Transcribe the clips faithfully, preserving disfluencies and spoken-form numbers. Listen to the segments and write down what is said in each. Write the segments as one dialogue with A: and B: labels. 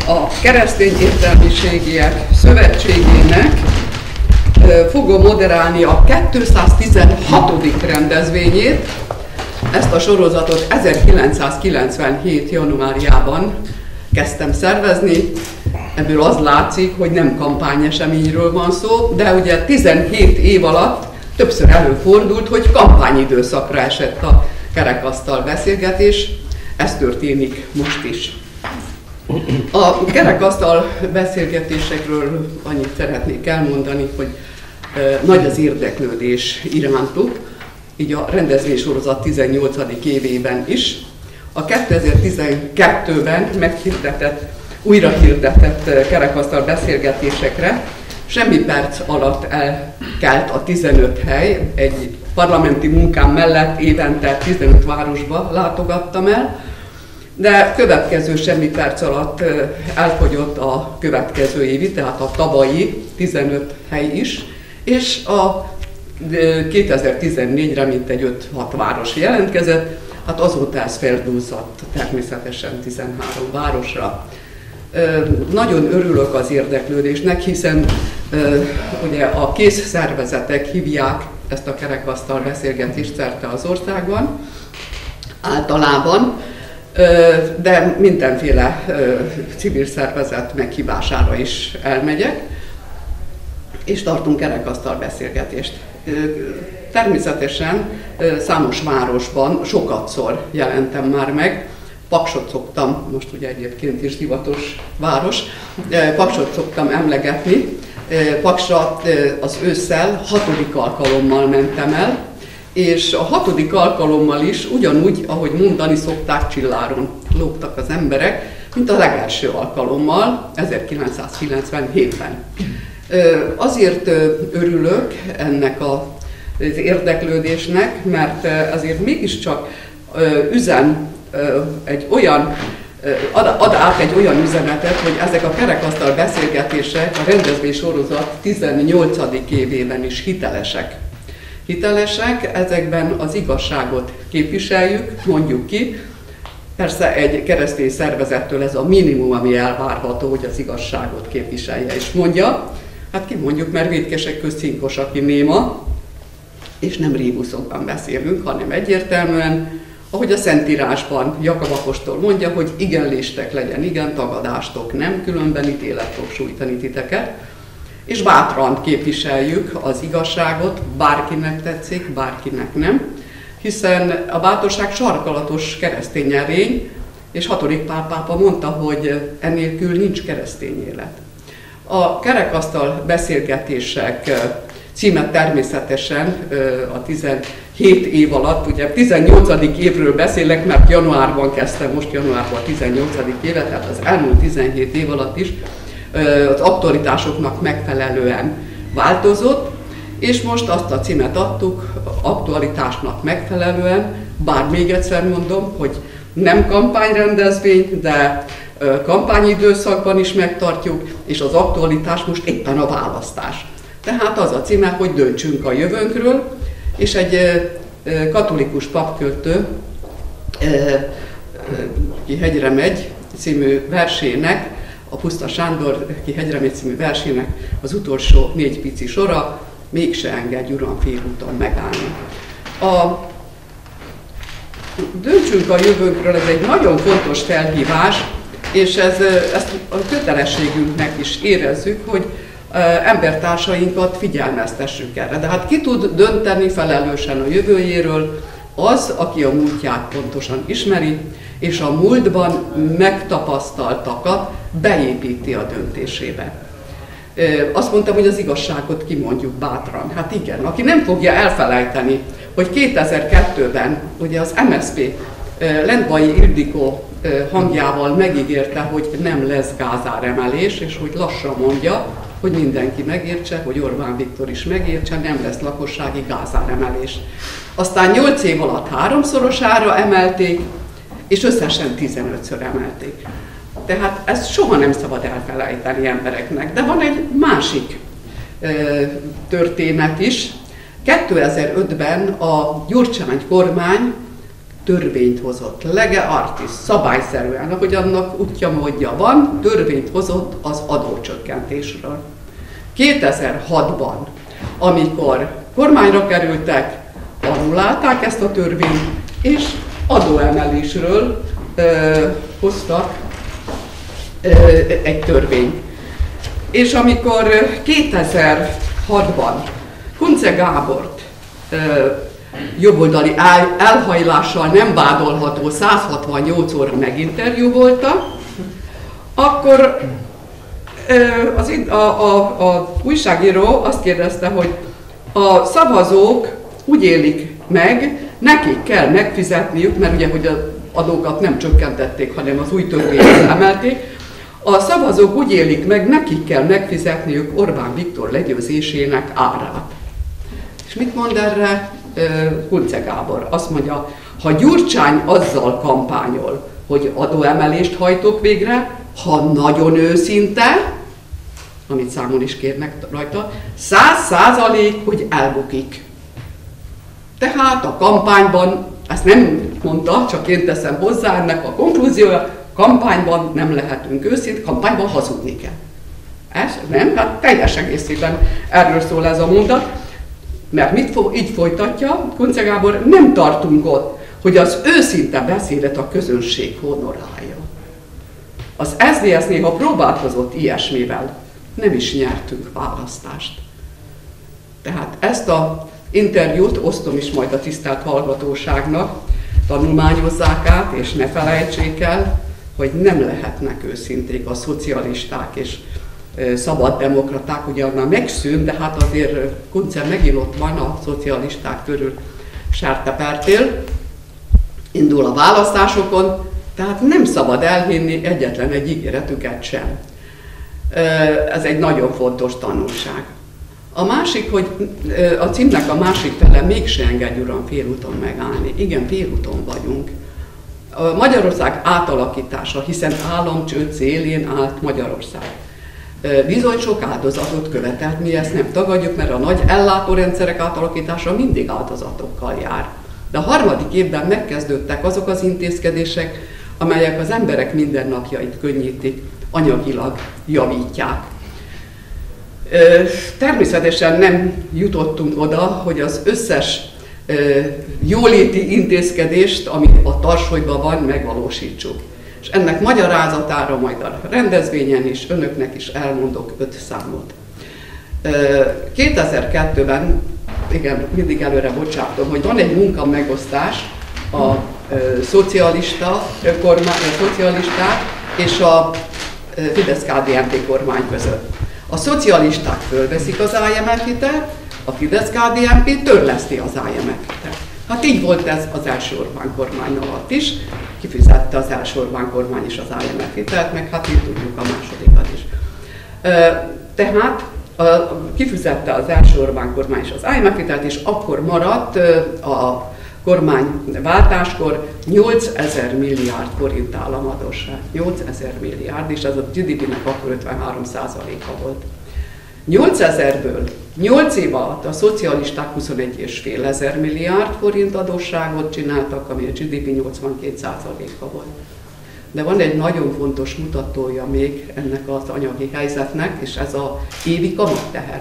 A: a Keresztény Értelmiségiek Szövetségének fogom moderálni a kétszáztizenhatodik rendezvényét. Ezt a sorozatot ezerkilencszázkilencvenhét. januárjában kezdtem szervezni. Ebből az látszik, hogy nem kampányeseményről van szó, de ugye tizenhét év alatt többször előfordult, hogy kampányidőszakra esett a kerekasztal beszélgetés. Ez történik most is. A kerekasztal beszélgetésekről annyit szeretnék elmondani, hogy e, nagy az érdeklődés irántuk, így a rendezvénysorozat tizennyolcadik évében is. A kétezer-tizenkettőben meghirdetett, újra hirdetett kerekasztal beszélgetésekre semmi perc alatt elkelt a tizenöt hely, egy parlamenti munkám mellett évente tizenöt városba látogattam el, de következő semmi perc alatt elfogyott a következő évi, tehát a tavalyi tizenöt hely is, és a kétezer-tizennégyre mintegy öt-hat város jelentkezett, hát azóta ez feldúszott természetesen tizenhárom városra. Nagyon örülök az érdeklődésnek, hiszen ugye a kész szervezetek hívják ezt a kerekasztal beszélgetést szerte az országban, általában, de mindenféle civil szervezet meghívására is elmegyek, és tartunk kerekasztal beszélgetést. Természetesen számos városban sokatszor jelentem már meg. Paksot szoktam, most ugye egyébként is divatos város, Paksot szoktam emlegetni. Paksra az ősszel hatodik alkalommal mentem el, és a hatodik alkalommal is ugyanúgy, ahogy mondani szokták, csilláron lógtak az emberek, mint a legelső alkalommal, ezerkilencszázkilencvenhétben. Azért örülök ennek az érdeklődésnek, mert azért mégiscsak üzen egy olyan, ad, ad át egy olyan üzenetet, hogy ezek a kerekasztal beszélgetések a rendezvénysorozat tizennyolcadik évében is hitelesek. Hitelesek, ezekben az igazságot képviseljük, mondjuk ki. Persze egy keresztény szervezettől ez a minimum, ami elvárható, hogy az igazságot képviselje és mondja. Hát kimondjuk, mert vétkesek közt cinkos, aki néma, és nem rébuszokban beszélünk, hanem egyértelműen, ahogy a Szentírásban Jakab apostol mondja, hogy igenléstek legyen igen, tagadástok nem, különben ítélet fog sújtani titeket. És bátran képviseljük az igazságot, bárkinek tetszik, bárkinek nem, hiszen a bátorság sarkalatos keresztény erény, és hatodik Pál pápa mondta, hogy ennélkül nincs keresztény élet. A kerekasztal beszélgetések címe természetesen a tizenhét év alatt, ugye tizennyolcadik évről beszélek, mert januárban kezdtem, most januárban a tizennyolcadik éve, tehát az elmúlt tizenhét év alatt is az aktualitásoknak megfelelően változott, és most azt a címet adtuk, aktualitásnak megfelelően, bár még egyszer mondom, hogy nem kampányrendezvény, de kampányidőszakban is megtartjuk, és az aktualitás most éppen a választás. Tehát az a címe, hogy döntsünk a jövőnkről, és egy katolikus papköltő, ki hegyre megy című versének, a Puszta Sándor, ki hegyre megy című versének az utolsó négy pici sora, mégse engedj, Uram, félúton megállni. A döntsünk a jövőnkről, ez egy nagyon fontos felhívás, és ez, ezt a kötelességünknek is érezzük, hogy embertársainkat figyelmeztessük erre. De hát ki tud dönteni felelősen a jövőjéről? Az, aki a múltját pontosan ismeri, és a múltban megtapasztaltakat beépíti a döntésébe. Azt mondtam, hogy az igazságot kimondjuk bátran. Hát igen, aki nem fogja elfelejteni, hogy kétezer-kettőben ugye az em es zé pé Lendvai Ildikó hangjával megígérte, hogy nem lesz gázáremelés, és hogy lassan mondja, hogy mindenki megértse, hogy Orbán Viktor is megértse, nem lesz lakossági gázáremelés. Aztán nyolc év alatt háromszorosára emelték, és összesen tizenötször emelték. Tehát ezt soha nem szabad elfelejteni embereknek. De van egy másik e, történet is. kétezer-ötben a Gyurcsány kormány törvényt hozott, lege artis, szabályszerűen, ahogy annak útja módja van, törvényt hozott az adócsökkentésről. kétezer-hatban, amikor kormányra kerültek, annullálták ezt a törvényt, és adóemelésről ö, hoztak ö, egy törvényt. És amikor kétezer-hatban Kunce Gábort ö, jobboldali elhajlással nem vádolható száz hatvannyolc óra meginterjúvolta, akkor az, a, a, a újságíró azt kérdezte, hogy a szavazók úgy élik meg, nekik kell megfizetniük, mert ugye, hogy az adókat nem csökkentették, hanem az új törvényt emelték, a szavazók úgy élik meg, nekik kell megfizetniük Orbán Viktor legyőzésének árát. És mit mond erre Kunce Gábor? Azt mondja, ha Gyurcsány azzal kampányol, hogy adóemelést hajtok végre, ha nagyon őszinte, amit számon is kérnek rajta, száz százalék, hogy elbukik. Tehát a kampányban, ezt nem mondta, csak én teszem hozzá, ennek a konklúziója, kampányban nem lehetünk őszint, kampányban hazudni kell. Ez nem? Hát teljes egészében erről szól ez a mondat. Mert mit fog, így folytatja Kunce Gábor, nem tartunk ott, hogy az őszinte beszédet a közönség honorálja. Az es zé dé es néha próbálkozott ilyesmivel, nem is nyertünk választást. Tehát ezt az interjút osztom is majd a tisztelt hallgatóságnak, tanulmányozzák át, és ne felejtsék el, hogy nem lehetnek őszinték a szocialisták és szabaddemokraták, ugye már megszűnt, de hát azért Kunce megint ott van a szocialisták körül sártepártél, indul a választásokon, tehát nem szabad elhinni egyetlen egy ígéretüket sem. Ez egy nagyon fontos tanulság. A másik, hogy a címnek a másik fele, mégse engedj uram félúton megállni. Igen, félúton vagyunk. A Magyarország átalakítása, hiszen államcsőd szélén állt Magyarország. Bizony sok áldozatot követelt, mi ezt nem tagadjuk, mert a nagy ellátórendszerek átalakítása mindig áldozatokkal jár. De a harmadik évben megkezdődtek azok az intézkedések, amelyek az emberek mindennapjait könnyítik, anyagilag javítják. Természetesen nem jutottunk oda, hogy az összes jóléti intézkedést, ami a tarsolyban van, megvalósítsuk. És ennek magyarázatára majd a rendezvényen is, önöknek is elmondok öt számot. kétezer-kettőben, igen, mindig előre bocsátom, hogy van egy munkamegosztás a szocialista kormány, a szocialisták és a Fidesz-ká dé en pé kormány között. A szocialisták fölveszik az i em ef hitelt, a Fidesz-ká dé en pé törleszti az i em ef hitelt. Hát így volt ez az első Orbán kormány alatt is, kifizette az első Orbán kormány is az i em ef hitelt, meg hát így tudjuk a másodikat is. Tehát kifizette az első Orbán kormány is az i em ef hitelt, és akkor maradt a kormányváltáskor nyolcezer milliárd forint államadósság. nyolcezer milliárd, és ez a gé dé pének akkor ötvenhárom százaléka volt. nyolcezerből nyolc év alatt a szocialisták huszonegy egész öt ezer milliárd forint adósságot csináltak, ami a gé dé pé nyolcvankét százaléka volt. De van egy nagyon fontos mutatója még ennek az anyagi helyzetnek, és ez az évi kamatteher.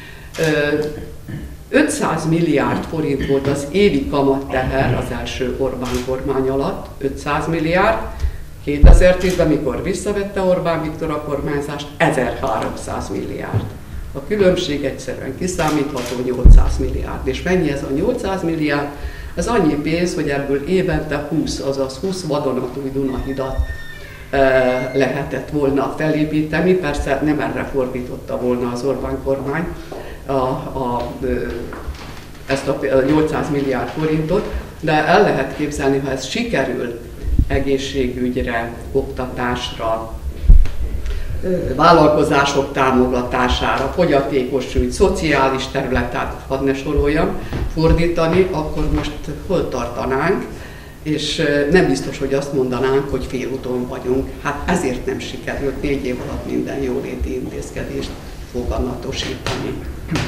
A: ötszáz milliárd forint volt az évi kamatteher az első Orbán kormány alatt, ötszáz milliárd, kétezer-tízben, mikor visszavette Orbán Viktor a kormányzást, ezerháromszáz milliárd. A különbség egyszerűen kiszámítható, nyolcszáz milliárd. És mennyi ez a nyolcszáz milliárd? Ez annyi pénz, hogy ebből évente húsz, azaz húsz vadonatúj Dunahidat e, lehetett volna felépíteni, persze nem erre fordította volna az Orbán kormány a, a, ezt a nyolcszáz milliárd forintot, de el lehet képzelni, ha ez sikerül egészségügyre, oktatásra, vállalkozások támogatására, fogyatékos ügy, szociális területet, hadd ne soroljam, fordítani, akkor most hol tartanánk, és nem biztos, hogy azt mondanánk, hogy félúton vagyunk. Hát ezért nem sikerült négy év alatt minden jóléti intézkedést foganatosítani.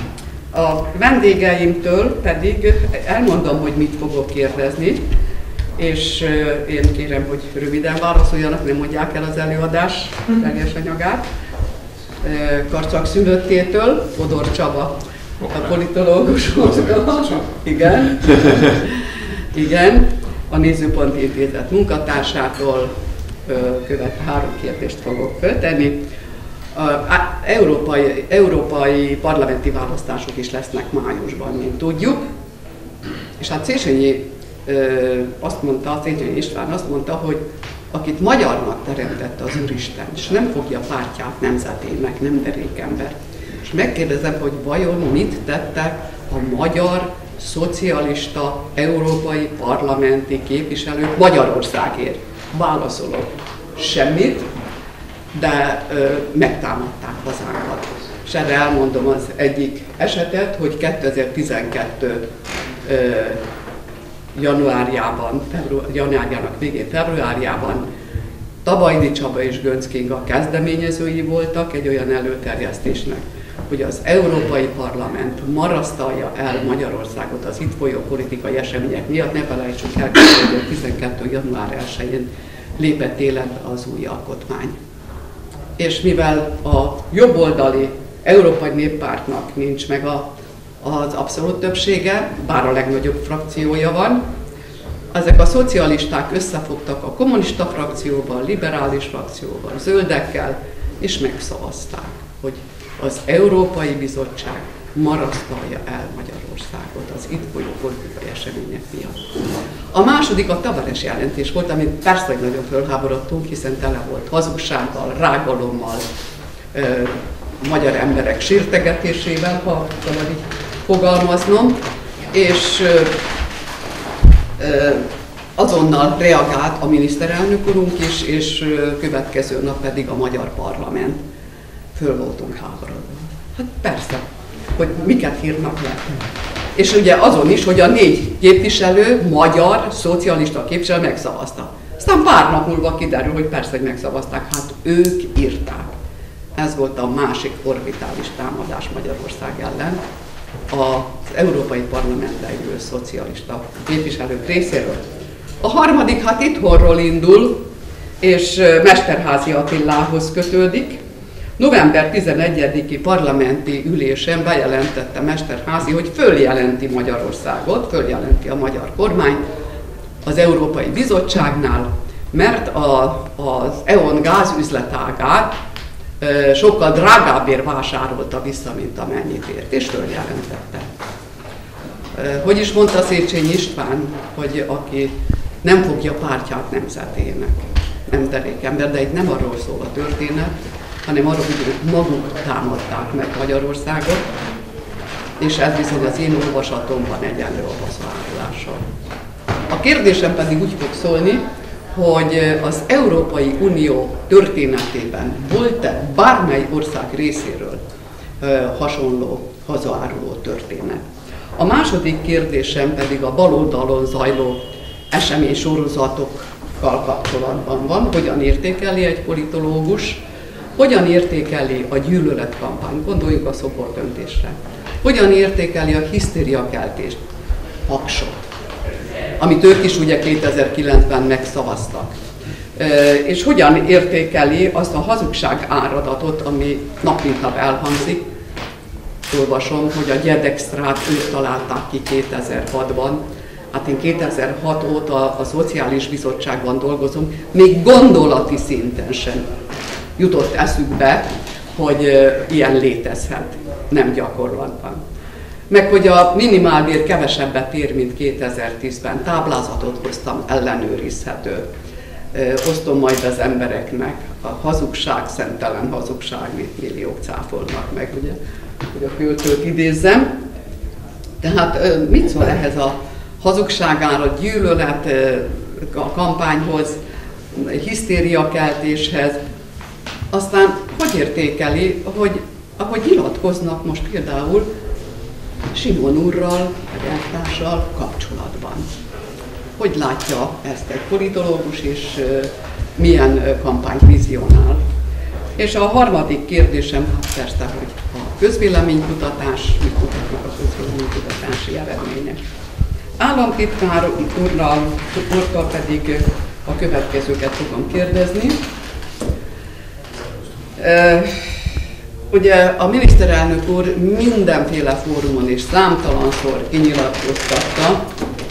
A: A vendégeimtől pedig elmondom, hogy mit fogok kérdezni. és én kérem, hogy röviden válaszoljanak, nem mondják el az előadás teljes anyagát. Karcsak szülöttétől, Fodor Csaba, a politológus. Igen. Igen. A Nézőpont Intézet munkatársától követ három kérdést fogok föltenni. Európai, európai parlamenti választások is lesznek májusban, mint tudjuk. És hát Széchenyi azt mondta, Széchenyi István azt mondta, hogy akit magyarnak teremtette az Úristen, és nem fogja pártját nemzetének, nem derékember. És megkérdezem, hogy vajon mit tettek a magyar szocialista európai parlamenti képviselők Magyarországért? Válaszolok, semmit, de ö, megtámadták hazánkat. És erre elmondom az egyik esetet, hogy kétezer-tizenkettő ö, januárjában, február, januárjának végén, februárjában Tabajdi Csaba és Göncz Kinga kezdeményezői voltak egy olyan előterjesztésnek, hogy az Európai Parlament marasztalja el Magyarországot az itt folyó politikai események miatt. Ne felejtsük el, kétezer-tizenkettő. január elsején lépett életbe az új alkotmány. És mivel a jobboldali Európai Néppártnak nincs meg a, az abszolút többsége, bár a legnagyobb frakciója van, ezek a szocialisták összefogtak a kommunista frakcióban, a liberális frakcióban, zöldekkel, és megszavazták, hogy az Európai Bizottság marasztalja el Magyarországot az itt folyó politikai események miatt. A második a Tavares jelentés volt, amit persze, hogy nagyon fölháborodtunk, hiszen tele volt hazugsággal, rágalommal, ö, magyar emberek sírtegetésével, ha valahogy így fogalmaznom, és ö, ö, azonnal reagált a miniszterelnök úrunk is, és ö, következő nap pedig a magyar parlament. Föl voltunk háborodva. Hát persze, hogy miket írnak le. És ugye azon is, hogy a négy képviselő, magyar, szocialista képviselő megszavazta. Aztán pár nap múlva kiderül, hogy persze, hogy megszavazták, hát ők írták. Ez volt a másik orbitális támadás Magyarország ellen az Európai Parlamentben ülő szocialista képviselők részéről. A harmadik hát itthonról indul, és Mesterházy Attilához kötődik. november tizenegyediki parlamenti ülésen bejelentette Mesterházy, hogy följelenti Magyarországot, följelenti a magyar kormány az Európai Bizottságnál, mert a, az é o en gázüzletágát e, sokkal drágábbért vásárolta vissza, mint amennyit ért, és följelentette. E, hogy is mondta Széchenyi István, hogy aki nem fogja pártját nemzetének, nem derékember, de itt nem arról szól a történet, hanem arról, hogy ők maguk támadták meg Magyarországot, és ez bizony az én olvasatomban egyenlő a hazaárulással. A kérdésem pedig úgy fog szólni, hogy az Európai Unió történetében volt-e bármely ország részéről hasonló hazaáruló történet. A második kérdésem pedig a baloldalon zajló eseménysorozatokkal kapcsolatban van, hogyan értékeli egy politológus, hogyan értékeli a gyűlöletkampányt, gondoljuk a szoportöntésre, hogyan értékeli a hisztériakeltést, Paksot, amit ők is ugye kétezer-kilencben megszavaztak, és hogyan értékeli azt a hazugság áradatot, ami nap mint nap elhangzik. Olvasom, hogy a Gyedekstrát ők találták ki kétezer-hatban, hát én kétezer-hat óta a Szociális Bizottságban dolgozom, még gondolati szinten sem jutott eszükbe, hogy uh, ilyen létezhet, nem gyakorlatban. Meg hogy a minimálbér kevesebbet ér, mint kétezer-tízben. Táblázatot hoztam, ellenőrizhető. Uh, osztom majd az embereknek. A hazugság, szemtelen hazugság, mit milliók cáfolnak meg, ugye, hogy a költőt idézzem. Tehát uh, mit szól ehhez a hazugságára, gyűlölet uh, a kampányhoz, hisztériakeltéshez? Aztán hogy értékeli, hogy ahogy nyilatkoznak most például Simon úrral, vagy elvtársal kapcsolatban. Hogy látja ezt egy politológus, és uh, milyen kampányt vizionál. És a harmadik kérdésem, hát persze, hogy a közvéleménykutatás, mit mutatnak a közvéleménykutatási eredmények. államtitkár úrral, úrtól pedig a következőket fogom kérdezni. Ugye a miniszterelnök úr mindenféle fórumon és számtalanszor kinyilatkoztatta,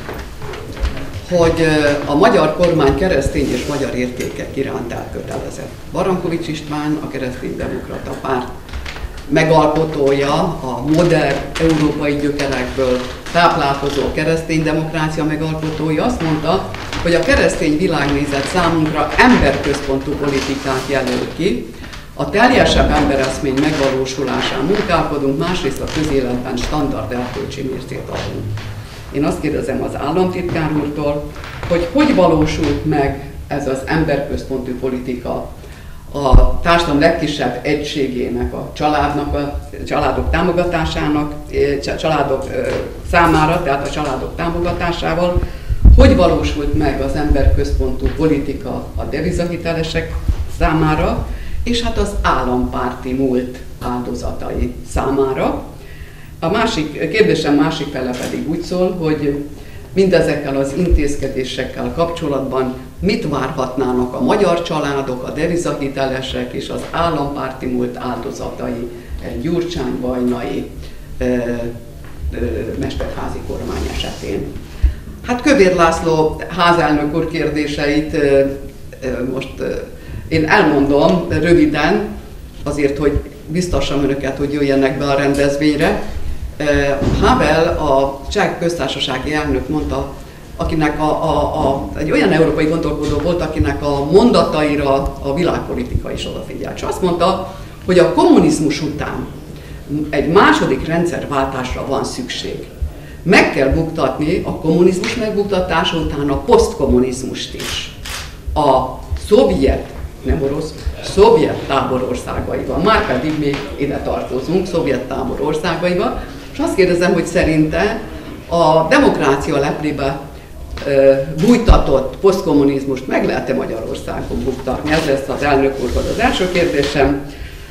A: hogy a magyar kormány keresztény és magyar értékek iránt elkötelezett. Barankovics István, a Kereszténydemokrata Párt megalkotója, a modern európai gyökerekből táplálkozó kereszténydemokrácia megalkotója azt mondta, hogy a keresztény világnézet számunkra emberközpontú politikát jelöl ki, a teljesebb embereszmény megvalósulásán munkálkodunk, másrészt a közéletben standard erkölcsi mércét adunk. Én azt kérdezem az államtitkár úrtól, hogy hogy valósult meg ez az emberközpontú politika a társadalom legkisebb egységének, a családnak, a családok támogatásának, családok számára, tehát a családok támogatásával, hogy valósult meg az emberközpontú politika a devizahitelesek számára, és hát az állampárti múlt áldozatai számára. A másik, kérdésem másik fele pedig úgy szól, hogy mindezekkel az intézkedésekkel kapcsolatban mit várhatnának a magyar családok, a devizahitelesek és az állampárti múlt áldozatai Gyurcsány-Vajnai e, e, mesterházi kormány esetén. Hát Kövér László házelnök úr kérdéseit e, e, most e, én elmondom röviden, azért, hogy biztosan önöket, hogy jöjjenek be a rendezvényre. Havel, a cseh köztársasági elnök mondta, akinek a, a, a, egy olyan európai gondolkodó volt, akinek a mondataira a világpolitika is odafigyelt. És azt mondta, hogy a kommunizmus után egy második rendszerváltásra van szükség. Meg kell buktatni a kommunizmus megbuktatása után a posztkommunizmust is. A szovjet, nem orosz, szovjet táborországaiban, már pedig még ide tartozunk, szovjet táborországaiban, és azt kérdezem, hogy szerinte a demokrácia leplébe e, bújtatott posztkommunizmust meg lehet-e Magyarországon buktatni? Ez lesz az elnök úrhoz az első kérdésem.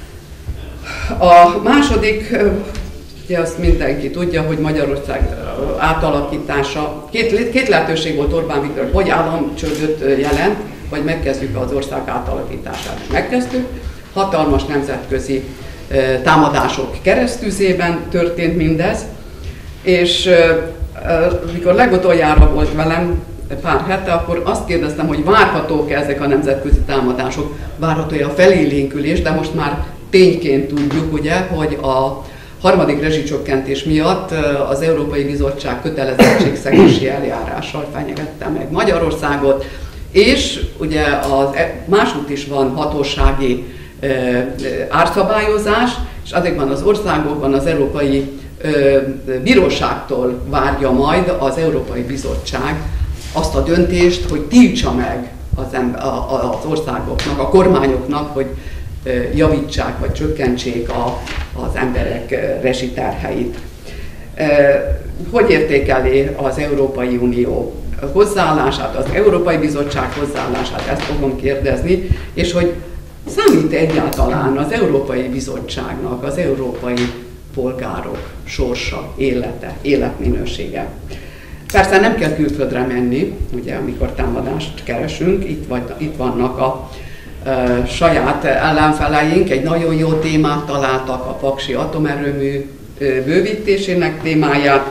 A: A második, ugye azt mindenki tudja, hogy Magyarország átalakítása, két, két lehetőség volt Orbán Viktor, vagy államcsődöt jelent, vagy megkezdjük az ország átalakítását. Megkezdtük, hatalmas nemzetközi e, támadások keresztüzében történt mindez, és e, mikor legutoljára volt velem pár hete, akkor azt kérdeztem, hogy várhatók-e ezek a nemzetközi támadások, várható-e a felélénkülés, de most már tényként tudjuk, ugye, hogy a harmadik rezsicsökkentés miatt az Európai Bizottság kötelezettségszegési eljárással fenyegette meg Magyarországot, és ugye az másút is van hatósági e, e, árszabályozás, és azokban az országokban az Európai e, Bíróságtól várja majd az Európai Bizottság azt a döntést, hogy tiltsa meg az, ember, a, az országoknak, a kormányoknak, hogy e, javítsák vagy csökkentsék a, az emberek rezsiterheit. E, hogy értékeli az Európai Unió hozzáállását, az Európai Bizottság hozzáállását, ezt fogom kérdezni, és hogy számít egyáltalán az Európai Bizottságnak az európai polgárok sorsa, élete, életminősége. Persze nem kell külföldre menni, ugye, amikor támadást keresünk, itt, vagy, itt vannak a e, saját ellenfeleink, egy nagyon jó témát találtak, a paksi atomerőmű e, bővítésének témáját,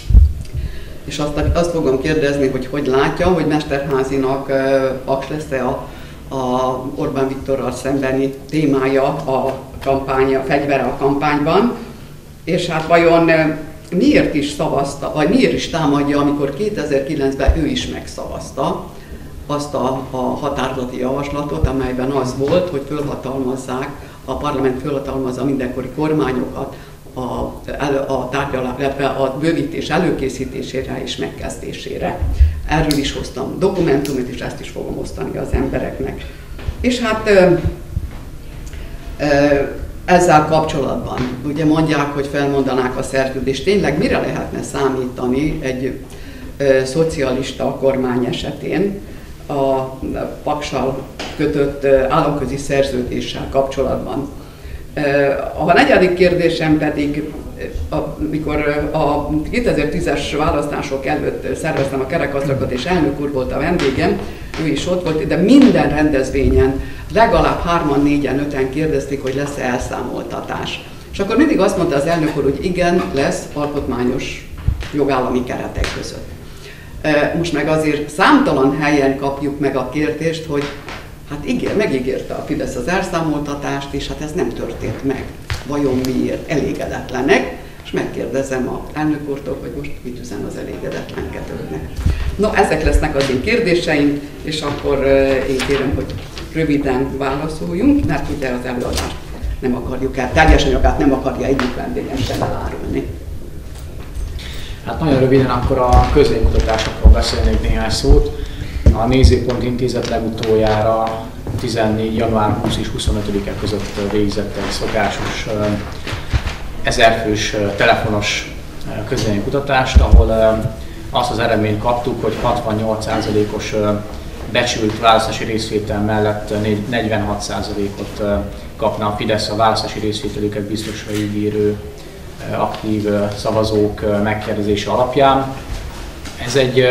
A: és azt, azt fogom kérdezni, hogy hogy látja, hogy Mesterházinak e, paks lesz-e a, a Orbán Viktorral szembeni témája, a kampány, a fegyvere a kampányban, és hát vajon e, miért is szavazta, vagy miért is támadja, amikor kétezer-kilencben ő is megszavazta azt a, a határozati javaslatot, amelyben az volt, hogy fölhatalmazzák, a parlament fölhatalmazza mindenkori kormányokat a, a, tárgyalás, a bővítés előkészítésére és megkezdésére. Erről is hoztam dokumentumot, és ezt is fogom osztani az embereknek. És hát ö, ö, ezzel kapcsolatban, ugye mondják, hogy felmondanák a szerződést, tényleg mire lehetne számítani egy ö, szocialista kormány esetén a paksal kötött ö, államközi szerződéssel kapcsolatban. A negyedik kérdésem pedig amikor a kétezer-tízes választások előtt szerveztem a kerekasztalokat, és elnök úr volt a vendégem, ő is ott volt, de minden rendezvényen legalább hárman, négyen, öten kérdezték, hogy lesz-e elszámoltatás. És akkor mindig azt mondta az elnök úr, hogy igen, lesz alkotmányos jogállami keretek között. Most meg azért számtalan helyen kapjuk meg a kérdést, hogy hát ígér, megígérte a Fidesz az elszámoltatást, és hát ez nem történt meg. Vajon miért? Elégedetlenek, és megkérdezem a elnök úrtól, hogy most mit üzen az elégedetlenkedőknek. No, ezek lesznek az én kérdéseim, és akkor én kérem, hogy röviden válaszoljunk, mert ugye az előadást nem akarjuk el, teljes anyagát nem akarja egyik vendégem sem elárulni.
B: Hát nagyon röviden akkor a közvéleménykutatásokról beszélnék néhány szót. A Nézőpont Intézet legutoljára tizennégy január huszadika és huszonötödike között végzett egy szokásos ezerfős telefonos közvéleménykutatást, ahol azt az eredményt kaptuk, hogy hatvannyolc százalékos becsült választási részvétel mellett negyvenhat százalékot kapna a Fidesz a választási részvételüket biztosra ígérő aktív szavazók megkérdezése alapján. Ez egy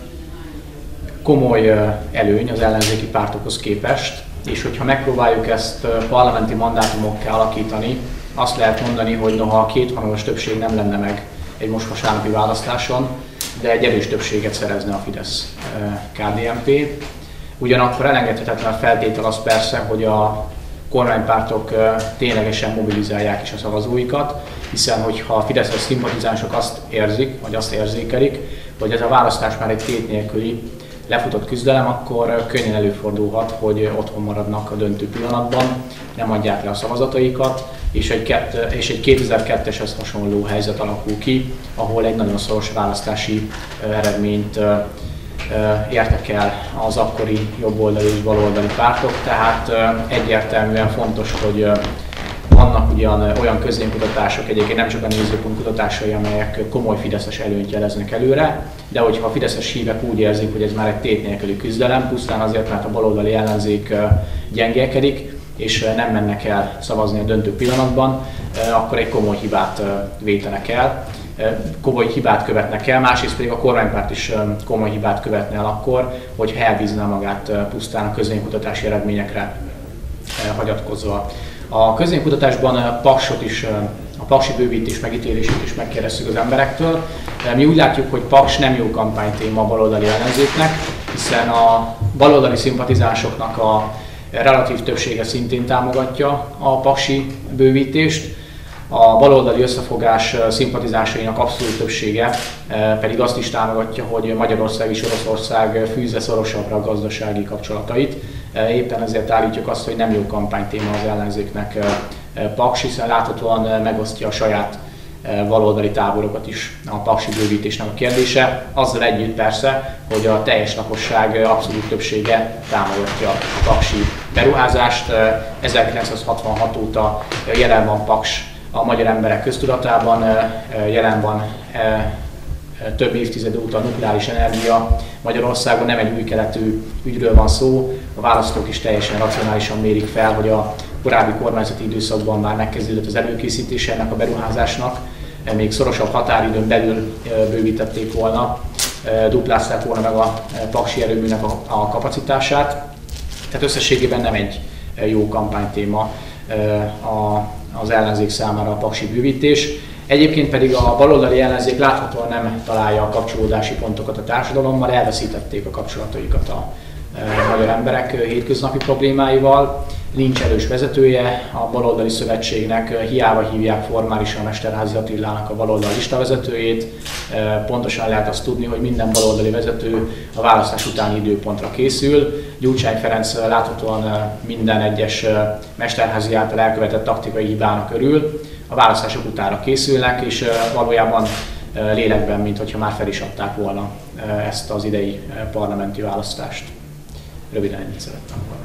B: komoly előny az ellenzéki pártokhoz képest, és hogyha megpróbáljuk ezt parlamenti mandátumokká alakítani, azt lehet mondani, hogy noha a kétharmados többség nem lenne meg egy most vasárnapi választáson, de egy erős többséget szerezne a Fidesz-ká dé en pé. Ugyanakkor elengedhetetlen feltétel az persze, hogy a kormánypártok ténylegesen mobilizálják is a szavazóikat, hiszen hogyha a fideszes szimpatizánsok azt érzik, vagy azt érzékelik, hogy ez a választás már egy tét nélküli lefutott küzdelem, akkor könnyen előfordulhat, hogy otthon maradnak a döntő pillanatban, nem adják le a szavazataikat, és egy, kett, és egy kétezer-ketteshez hasonló helyzet alakul ki, ahol egy nagyon szoros választási eredményt értek el az akkori jobboldali és baloldali pártok, tehát egyértelműen fontos, hogy vannak ugyan olyan közvéleménykutatások, egyébként nem csak a Nézőpont kutatásai, amelyek komoly fideszes előnyt jeleznek előre, de hogyha a fideszes hívek úgy érzik, hogy ez már egy tét nélküli küzdelem, pusztán azért, mert a baloldali ellenzék gyengélkedik, és nem mennek el szavazni a döntő pillanatban, akkor egy komoly hibát vétenek el, komoly hibát követnek el, másrészt pedig a kormánypárt is komoly hibát követne el akkor, hogyha elbízná magát pusztán a közvéleménykutatási eredményekre hagyatkozva. A közvéleménykutatásban a paksot is, a paksi bővítés megítélését is megkérdeztük az emberektől. Mi úgy látjuk, hogy Paks nem jó kampánytéma a baloldali ellenzéknek, hiszen a baloldali szimpatizánsoknak a relatív többsége szintén támogatja a paksi bővítést, a baloldali összefogás szimpatizánsainak abszolút többsége pedig azt is támogatja, hogy Magyarország és Oroszország fűzze szorosabbra a gazdasági kapcsolatait. Éppen ezért állítjuk azt, hogy nem jó kampánytéma az ellenzéknek Paks, hiszen láthatóan megosztja a saját baloldali táborokat is a paksi bővítésnek a kérdése. Azzal együtt persze, hogy a teljes lakosság abszolút többsége támogatja a paksi beruházást. ezerkilencszázhatvanhat óta jelen van Paks a magyar emberek köztudatában, jelen van több évtized óta a nukleáris energia. Magyarországon nem egy új keletű ügyről van szó, a választók is teljesen racionálisan mérik fel, hogy a korábbi kormányzati időszakban már megkezdődött az előkészítése ennek a beruházásnak, még szorosabb határidőn belül bővítették volna, duplázták volna meg a paksi erőműnek a kapacitását. Tehát összességében nem egy jó kampánytéma az ellenzék számára a paksi bővítés. Egyébként pedig a baloldali ellenzék láthatóan nem találja a kapcsolódási pontokat a társadalommal, elveszítették a kapcsolatoikat a magyar emberek hétköznapi problémáival. Nincs erős vezetője a baloldali szövetségnek, hiába hívják formálisan Mesterházy Attilának a baloldali listavezetőjét. Pontosan lehet azt tudni, hogy minden baloldali vezető a választás utáni időpontra készül. Gyurcsány Ferenc láthatóan minden egyes Mesterházy által elkövetett taktikai hibának örül. A választások utára készülnek, és valójában lélekben, mintha már fel is adták volna ezt az idei parlamenti választást. Röviden ennyit szerettem volna.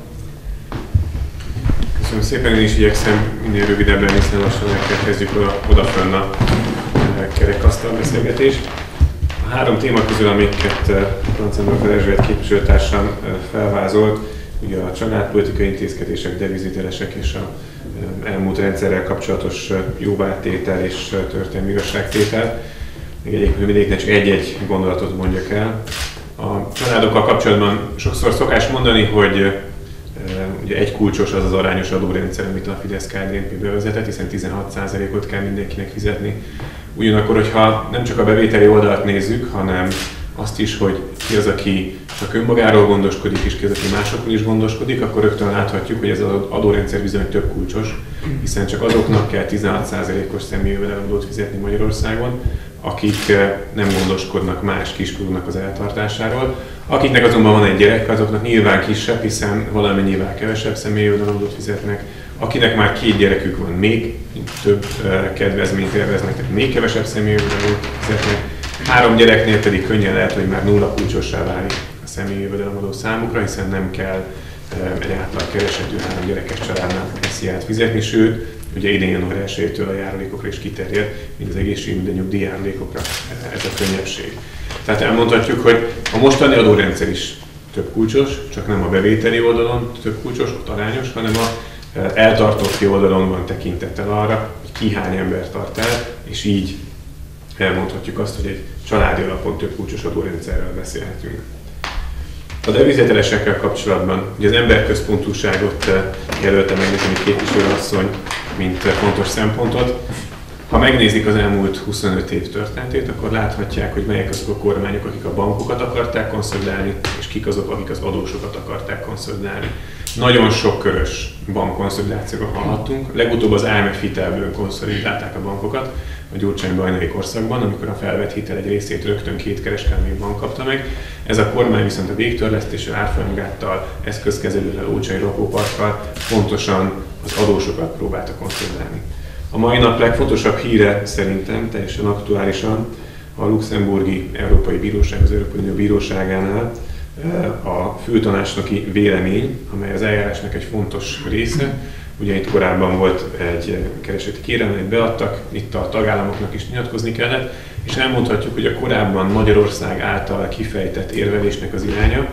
C: Köszönöm szépen, én is igyekszem minél rövidebb lenni, hiszen lassan elkezdjük oda, odafönn a kerekasztal beszélgetést. A három téma közül, amiket Lancemberger Erzsébet képviselőtársam felvázolt, ugye a családpolitikai intézkedések, devizhitelesek és a elmúlt rendszerrel kapcsolatos jóvátétel és történelmi igazságtétel. Még egyébként mindig csak egy-egy gondolatot mondjak el. A családokkal kapcsolatban sokszor szokás mondani, hogy ugye egy kulcsos az az arányos adórendszer, amit a Fidesz-ká dé en pé bevezetett, hiszen tizenhat százalékot kell mindenkinek fizetni. Ugyanakkor, hogyha nem csak a bevételi oldalt nézzük, hanem azt is, hogy ki az, aki csak önmagáról gondoskodik, és ki az, aki másokról is gondoskodik, akkor rögtön láthatjuk, hogy ez az adórendszer bizony több kulcsos, hiszen csak azoknak kell tizenhat százalékos személyi jövedelemadót fizetni Magyarországon, akik nem gondoskodnak más kiskorúnak az eltartásáról. Akiknek azonban van egy gyerek, azoknak nyilván kisebb, hiszen valamennyivel kevesebb személyi jövedelemadót fizetnek. Akinek már két gyerekük van, még több kedvezményt élveznek, tehát még kevesebb személyi jövedelemadót fizetnek. Három gyereknél pedig könnyen lehet, hogy már nulla kulcsossá válik a személyi jövedelemadó számukra, hiszen nem kell egy átlag keresetű három gyerekes családnál esziát fizetni, sőt, ugye idén január elsejétől a járulékokra is kiterjed, mint az egészségügyi, a nyugdíjjárulékokra ez a könnyebbség. Tehát elmondhatjuk, hogy a mostani adórendszer is több kulcsos, csak nem a bevételi oldalon több kulcsos, ott arányos, hanem a eltartói oldalon van tekintettel arra, hogy ki hány ember tart el, és így elmondhatjuk azt, hogy egy családi alapon több kulcsos adórendszerrel beszélhetünk. A devizhitelesekkel kapcsolatban ugye az emberközpontúságot jelölte meg nekem képviselőasszony, mint fontos szempontot. Ha megnézik az elmúlt huszonöt év történetét, akkor láthatják, hogy melyek azok a kormányok, akik a bankokat akarták konszolidálni, és kik azok, akik az adósokat akarták konszolidálni. Nagyon sok körös bankkonszolidációról hallhattunk. Legutóbb az i em ef hitelből konszolidálták a bankokat a Gyurcsány-Bajnai korszakban, amikor a felvett hitel egy részét rögtön két kereskedelmi bank kapta meg. Ez a kormány viszont a végtörlesztéssel, árfolyamgáttal, eszközkezelővel, Ócsai Rakóparkkal pontosan az adósokat próbálta konszolidálni. A mai nap legfontosabb híre szerintem teljesen aktuálisan a luxemburgi Európai Bíróság, az Európai Unió Bíróságánál a főtanácsnoki vélemény, amely az eljárásnak egy fontos része. Ugye itt korábban volt egy kereseti kérelem, amit beadtak, itt a tagállamoknak is nyilatkozni kellett, és elmondhatjuk, hogy a korábban Magyarország által kifejtett érvelésnek az iránya,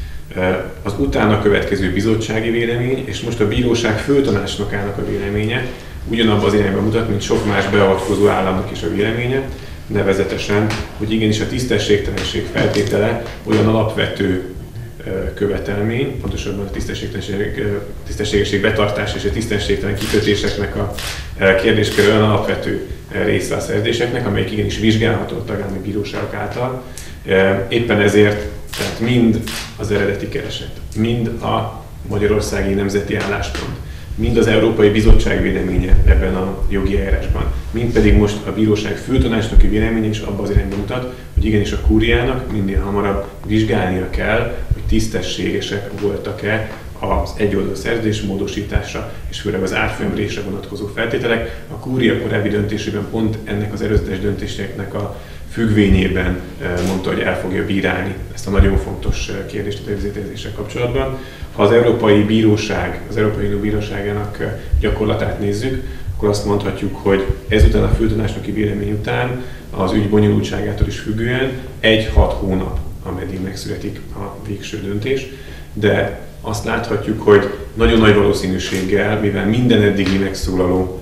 C: az utána következő bizottsági vélemény, és most a bíróság főtanácsnokának a véleménye ugyanabban az irányban mutat, mint sok más beavatkozó államnak is a véleménye, nevezetesen, hogy igenis a tisztességtelenség feltétele olyan alapvető követelmény, pontosabban a tisztességtelenség, tisztességesség betartás és a tisztességtelen kikötéseknek a kérdéskör olyan alapvető része a szerződéseknek, amelyik igenis vizsgálható a tagállami bíróságok által. Éppen ezért tehát mind az eredeti kereset, mind a magyarországi nemzeti álláspont, mind az Európai Bizottság véleménye ebben a jogi eljárásban, mind pedig most a bíróság főtanácsnoki véleménye is abban az irányba mutat, hogy igenis a kúriának minél hamarabb vizsgálnia kell, hogy tisztességesek voltak-e az egyoldalú szerződés módosítása, és főleg az árfolyamrésre vonatkozó feltételek. A kúria korábbi döntésében pont ennek az előzetes döntéseknek a függvényében mondta, hogy el fogja bírálni ezt a nagyon fontos kérdést a devizhitelezéssel kapcsolatban. Ha az Európai Bíróság, az Európai Unió Bíróságának gyakorlatát nézzük, akkor azt mondhatjuk, hogy ezután a főtanácsnoki vélemény után az ügy bonyolultságától is függően egy-hat hónap, ameddig megszületik a végső döntés, de azt láthatjuk, hogy nagyon nagy valószínűséggel, mivel minden eddigi megszólaló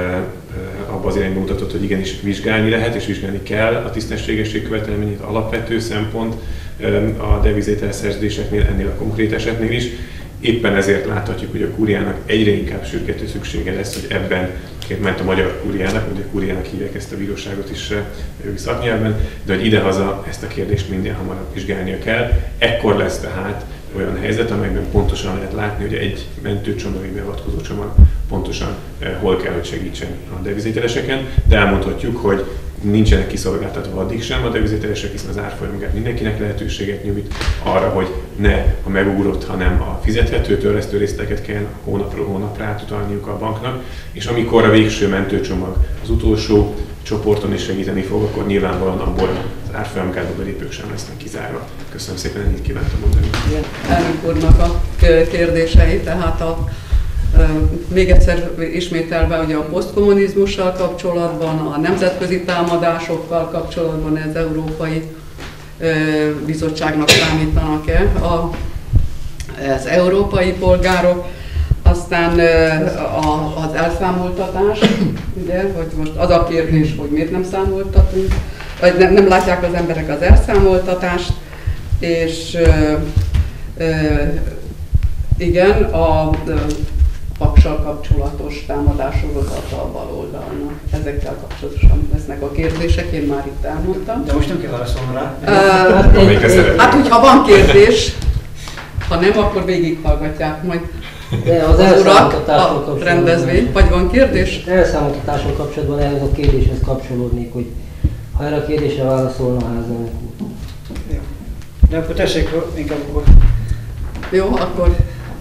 C: abba az irányba mutatott, hogy igenis vizsgálni lehet és vizsgálni kell a tisztességesség követelményét, alapvető szempont a devizhitelszerződéseknél, ennél a konkrét esetnél is. Éppen ezért láthatjuk, hogy a kúriának egyre inkább sürgető szüksége lesz, hogy ebben, ment a magyar kúriának, ugye kúriának hívják ezt a bíróságot is szaknyelven, de hogy idehaza ezt a kérdést minél hamarabb vizsgálnia kell. Ekkor lesz tehát olyan helyzet, amelyben pontosan lehet látni, hogy egy mentőcsomag, egy beavatkozó csomag pontosan hol kell, hogy segítsen a devizhiteleseken, de elmondhatjuk, hogy nincsenek kiszolgáltatva addig sem a devizhitelesek, hiszen az árfolyamgát mindenkinek lehetőséget nyújt arra, hogy ne a megugrott, hanem a fizethető törlesztő részleteket kell hónapról hónapra átutalniuk a banknak, és amikor a végső mentőcsomag az utolsó csoporton is segíteni fog, akkor nyilvánvalóan abból az árfolyamgátba belépők sem lesznek kizárva. Köszönöm szépen, ennyit kívántam mondani.
A: Elnök úrnak a kérdései, tehát a még egyszer ismételve, hogy a posztkommunizmussal kapcsolatban, a nemzetközi támadásokkal kapcsolatban az Európai Bizottságnak számítanak-e. A az európai polgárok, aztán az elszámoltatás, ugye, hogy most az a kérdés, hogy miért nem számoltatunk, vagy nem, nem látják az emberek az elszámoltatást, és igen, a Paksal kapcsolatos támadássorozata a baloldalnak. Ezekkel kapcsolatosan lesznek a kérdések, én már itt elmondtam.
D: De most nem kell válaszolnom rá.
A: Uh, én, hát, hogyha van kérdés, ha nem, akkor végighallgatják majd
E: de az,
A: az urak
E: a
A: rendezvény. Vagy van kérdés?
E: Elszámoltatással kapcsolatban ehhez a kérdéshez kapcsolódnék, hogy ha erre a kérdésre válaszolna a házelnök úr.
D: De akkor tessék, inkább akkor.
A: Jó, akkor.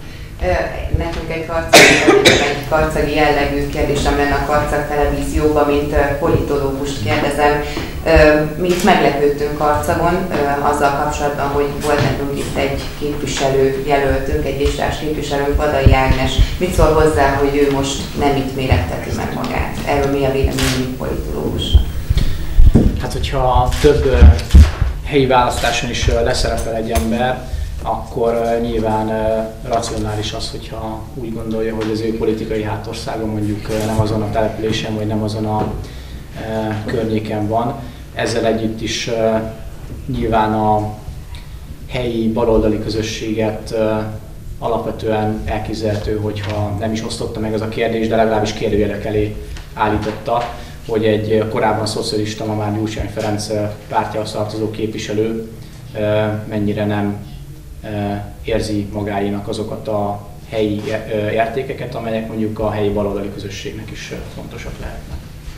F: Nekünk egy karcagi, egy karcagi jellegű kérdésem lenne a Karcag Televízióban, mint politológust kérdezem. Mi itt meglepődtünk Karcagon azzal kapcsolatban, hogy volt nekünk itt egy képviselő jelöltünk, egy listás képviselőnk, Vadai Ágnes. Mit szól hozzá, hogy ő most nem itt méregteti meg magát? Erről mi a vélemény, mint politológusnak?
B: Hát, hogyha több helyi választáson is leszerepel egy ember, akkor uh, nyilván uh, racionális az, hogyha úgy gondolja, hogy az ő politikai hátországa mondjuk uh, nem azon a településen, vagy nem azon a uh, környéken van. Ezzel együtt is uh, nyilván a helyi baloldali közösséget uh, alapvetően elképzelhető, hogyha nem is osztotta meg az a kérdés, de legalábbis kérdőjelek elé állította, hogy egy korábban szocialista, ma már Gyurcsány Ferenc pártjához tartozó képviselő uh, mennyire nem érzi magáénak azokat a helyi értékeket, amelyek mondjuk a helyi baloldali közösségnek is fontosak lehetnek.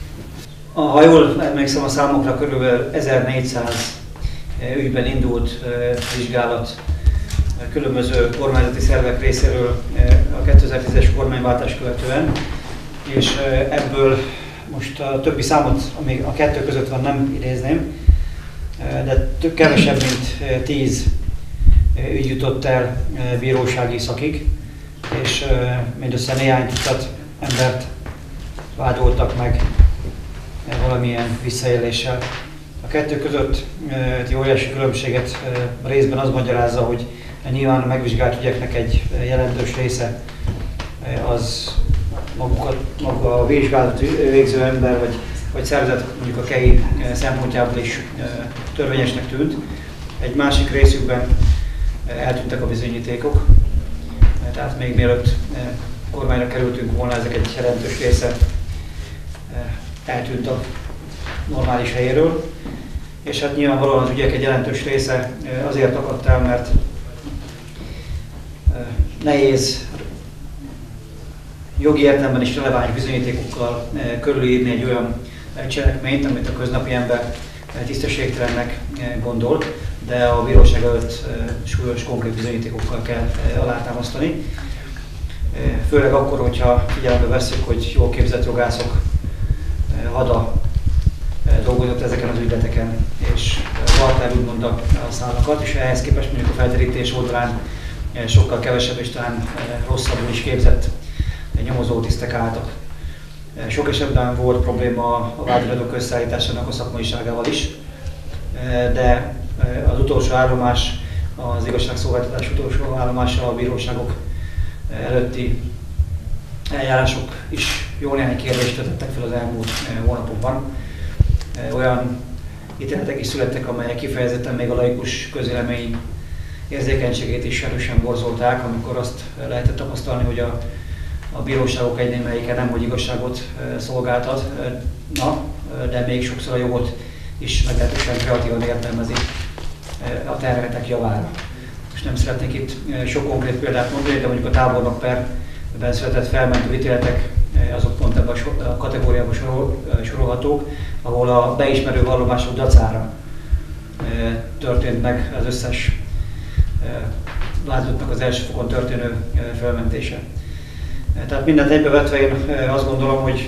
D: Ha jól emlékszem a számokra, körülbelül ezernégyszáz ügyben indult vizsgálat különböző kormányzati szervek részéről a kétezer-tízes kormányváltás követően, és ebből most a többi számot, ami a kettő között van, nem idézném, de kevesebb, mint tíz ügy jutott el bírósági szakig, és mindössze néhány tucat embert vádoltak meg valamilyen visszaéléssel. A kettő között egy óriási különbséget részben az magyarázza, hogy nyilván a megvizsgált ügyeknek egy jelentős része az magukat, maga a vizsgálat végző ember vagy, vagy szervezet mondjuk a KEI szempontjából is törvényesnek tűnt. Egy másik részükben eltűntek a bizonyítékok, tehát még mielőtt kormányra kerültünk volna, ezek egy jelentős része eltűnt a normális helyéről, és hát nyilvánvalóan az ügyek egy jelentős része azért akadt el, mert nehéz jogi értelemben is releváns bizonyítékokkal körülírni egy olyan cselekményt, amit a köznapi ember tisztességtelennek gondol, de a bíróság előtt súlyos, konkrét bizonyítékokkal kell alátámasztani. Főleg akkor, hogyha figyelembe vesszük, hogy jól képzett jogászok hada dolgozott ezeken az ügyleteken, és vart el úgymond a szálakat, és ehhez képest mondjuk a felderítés oldalán sokkal kevesebb és talán rosszabbul is képzett nyomozótisztek álltak. Sok esetben volt probléma a vádiradók összeállításának a szakmaiságával is, de az utolsó állomás, az igazságszolgáltatás utolsó állomása a bíróságok előtti eljárások is jó néhány kérdést tettek fel az elmúlt hónapokban. Olyan ítéletek is születtek, amelyek kifejezetten még a laikus közvélemény érzékenységét is erősen borzolták, amikor azt lehetett tapasztalni, hogy a, a bíróságok egy némelyike nem hogy igazságot szolgáltatna, de még sokszor a jogot is meglehetősen kreatívan értelmezi a terhetek javára. Most nem szeretnék itt sok konkrét példát mondani, de mondjuk a tábornok perben született felmentő ítéletek, azok pont ebben a kategóriában sorol, sorolhatók, ahol a beismerő vallomások dacára történt meg az összes vádottnak az első fokon történő felmentése. Tehát mindent egybevetve én azt gondolom, hogy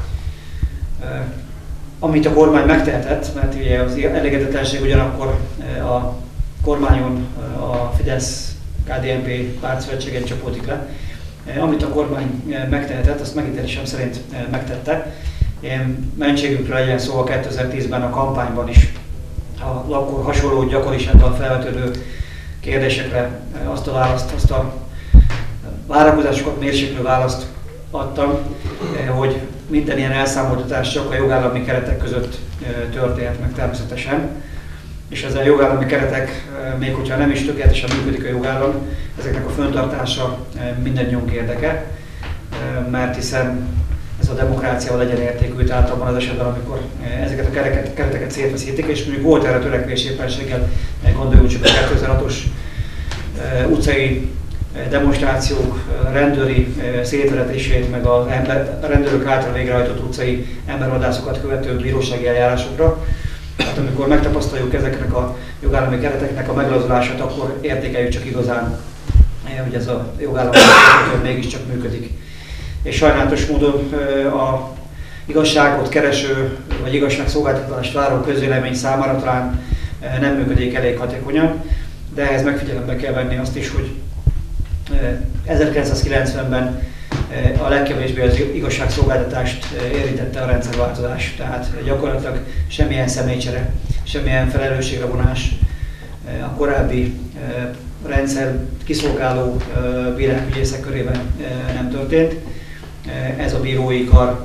D: amit a kormány megtehetett, mert ugye az elégedetlenség ugyanakkor a kormányon a Fidesz-ká dé en pé pártszövetségen csapódik le. Amit a kormány megtehetett, azt megítélésem szerint megtette. Én mentségünkről legyen szó, a kétezer-tízben a kampányban is, a akkor hasonló gyakorisággal felvetődő kérdésekre azt a választ, azt a várakozásokat mérséklő választ adtam, hogy minden ilyen elszámoltatás csak a jogállami keretek között történhet meg természetesen. És ezzel a jogállami keretek, még hogyha nem is tökéletesen működik a jogállam, ezeknek a fenntartása mindannyiunk érdeke, mert hiszen ez a demokráciával legyen értékű, tehát abban az esetben, amikor ezeket a kereket, kereteket szétveszítik, és mondjuk volt erre törekvés éppenséggel, gondoljunk csak a kétezer-hatos utcai demonstrációk rendőri szétveretését, meg a, ember, a rendőrök által végrehajtott utcai embervadászokat követő bírósági eljárásokra. Hát amikor megtapasztaljuk ezeknek a jogállami kereteknek a meglazulását, akkor értékeljük csak igazán, hogy ez a jogállami keret mégiscsak működik. És sajnálatos módon a igazságot kereső, vagy igazságszolgáltatást váró közvélemény számára talán nem működik elég hatékonyan, de ehhez megfigyelembe kell venni azt is, hogy ezerkilencszázkilencvenben a legkevésbé az igazságszolgáltatást érintette a rendszerváltozás, tehát gyakorlatilag semmilyen személycsere, semmilyen felelősségre vonás a korábbi rendszer kiszolgáló bírák, ügyészek körében nem történt. Ez a bírói kar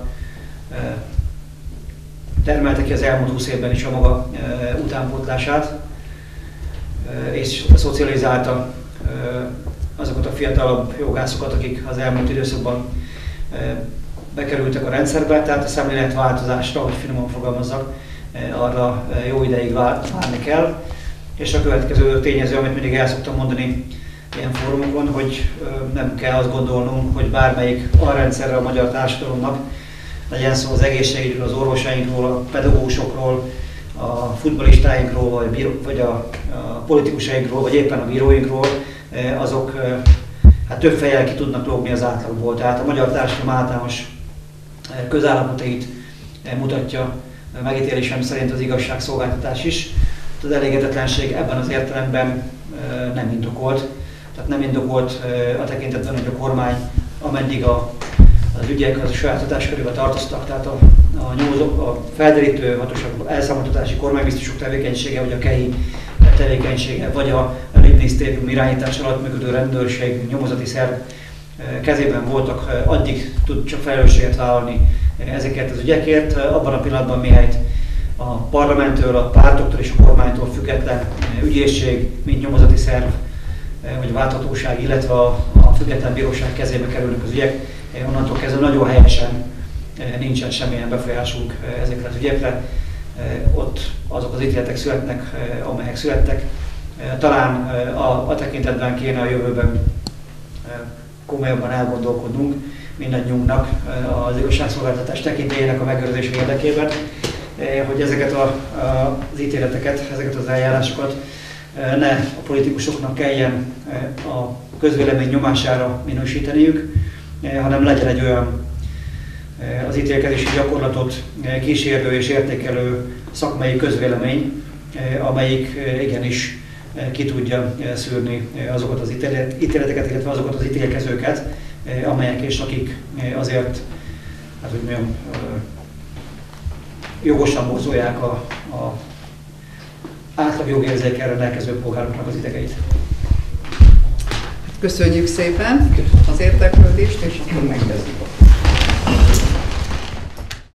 D: termelte ki az elmúlt húsz évben is a maga utánpótlását, és szocializálta azokat a fiatalabb jogászokat, akik az elmúlt időszakban bekerültek a rendszerbe, tehát a szemléletváltozásra, hogy finoman fogalmazzak, arra jó ideig várni kell. És a következő tényező, amit mindig el szoktam mondani ilyen fórumokon, hogy nem kell azt gondolnunk, hogy bármelyik alrendszerre a magyar társadalomnak, legyen szó az egészségügyről, az orvosainkról, a pedagógusokról, a futballistáinkról, vagy, bíró, vagy a, a politikusainkról, vagy éppen a bíróinkról, azok hát több fejjel ki tudnak lógni az átlagból. Tehát a magyar társadalom általános közállapotait mutatja megítélésem szerint az igazságszolgáltatás is. Az elégedetlenség ebben az értelemben nem indokolt. Tehát nem indokolt a tekintetben, hogy a kormány, ameddig a, az ügyek az a saját hatáskörébe tartoztak, tehát a, a, nyomozó, a felderítő hatóság elszámoltatási kormánybiztosok tevékenysége, vagy a KEI tevékenysége, vagy a minisztérium irányítás alatt működő rendőrség, nyomozati szerv kezében voltak, addig tud csak felelősséget vállalni ezeket az ügyekért. Abban a pillanatban, mihelyt a parlamenttől, a pártoktól és a kormánytól független ügyészség, mint nyomozati szerv, vagy válthatóság, illetve a, a független bíróság kezébe kerülnek az ügyek, onnantól kezdve nagyon helyesen nincsen semmilyen befolyásunk ezekre az ügyekre. Ott azok az ítéletek születnek, amelyek születtek. Talán a, a tekintetben kéne a jövőben komolyabban elgondolkodnunk mindannyiunknak az igazságszolgáltatás tekintélyének a megőrzése érdekében, hogy ezeket a, a, az ítéleteket, ezeket az eljárásokat ne a politikusoknak kelljen a közvélemény nyomására minősíteniük, hanem legyen egy olyan az ítélkezési gyakorlatot kísérő és értékelő szakmai közvélemény, amelyik igenis ki tudja szűrni azokat az ítéleteket, illetve azokat az ítélkezőket, amelyek és akik azért, hát hogy mondjam, jogosan borzolják a, a átlag jogérzékkel rendelkező polgároknak az idegeit.
A: Köszönjük szépen az érdeklődést, és akkor megkezdjük.